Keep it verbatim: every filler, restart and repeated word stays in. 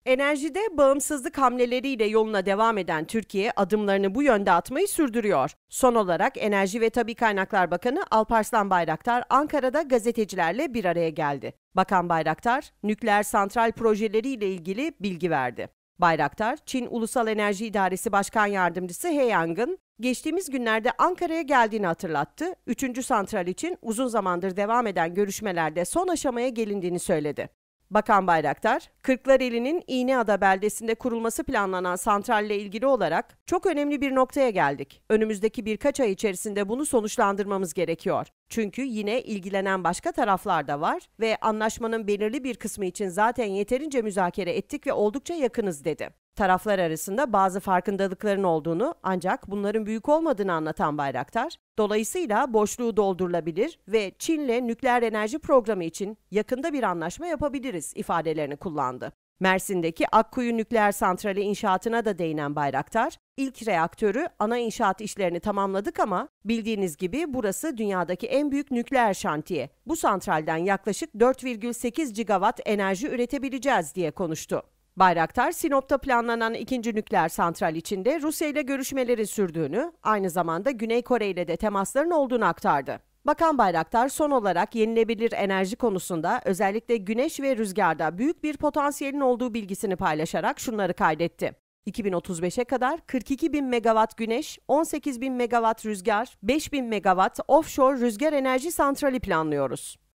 Enerjide bağımsızlık hamleleriyle yoluna devam eden Türkiye adımlarını bu yönde atmayı sürdürüyor. Son olarak Enerji ve Tabii Kaynaklar Bakanı Alparslan Bayraktar Ankara'da gazetecilerle bir araya geldi. Bakan Bayraktar, nükleer santral projeleriyle ilgili bilgi verdi. Bayraktar, Çin Ulusal Enerji İdaresi Başkan Yardımcısı He Yang'ın geçtiğimiz günlerde Ankara'ya geldiğini hatırlattı. Üçüncü santral için uzun zamandır devam eden görüşmelerde son aşamaya gelindiğini söyledi. Bakan Bayraktar, Kırklareli'nin İğneada beldesinde kurulması planlanan santralle ilgili olarak çok önemli bir noktaya geldik. Önümüzdeki birkaç ay içerisinde bunu sonuçlandırmamız gerekiyor. Çünkü yine ilgilenen başka taraflar da var ve anlaşmanın belirli bir kısmı için zaten yeterince müzakere ettik ve oldukça yakınız dedi. Taraflar arasında bazı farkındalıkların olduğunu ancak bunların büyük olmadığını anlatan Bayraktar, dolayısıyla boşluğu doldurulabilir ve Çin'le nükleer enerji programı için yakında bir anlaşma yapabiliriz ifadelerini kullandı. Mersin'deki Akkuyu Nükleer Santrali inşaatına da değinen Bayraktar, ilk reaktörü ana inşaat işlerini tamamladık ama bildiğiniz gibi burası dünyadaki en büyük nükleer şantiye. Bu santralden yaklaşık dört virgül sekiz gigawatt enerji üretebileceğiz diye konuştu. Bayraktar, Sinop'ta planlanan ikinci nükleer santral içinde Rusya ile görüşmelerin sürdüğünü, aynı zamanda Güney Kore ile de temasların olduğunu aktardı. Bakan Bayraktar son olarak yenilebilir enerji konusunda özellikle güneş ve rüzgarda büyük bir potansiyelin olduğu bilgisini paylaşarak şunları kaydetti. iki bin otuz beşe kadar kırk iki bin megawatt güneş, on sekiz bin megawatt rüzgar, beş bin megawatt offshore rüzgar enerji santrali planlıyoruz.